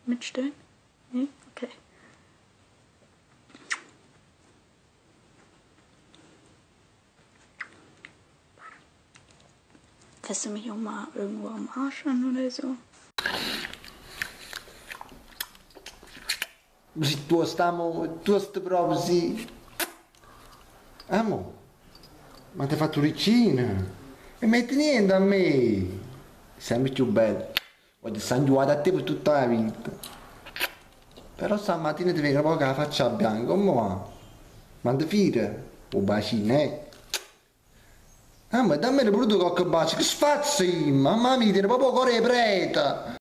mitstellen? Nee? Okay. Fährst du mich auch mal irgendwo am Arsch an oder so? Se tu stai proprio sì. Amo, ma ti hai fatto ricina. E metti niente a me. Sempre più bello. Voglio sanguare a te per tutta la vita. Però stamattina ti vedo poco la faccia bianca, come va? Ma ti fide? Un bacino, eh? Ah, ma dammi pure tu qualche bacio, che sfazzi, mamma mia, ti proprio cuore preta!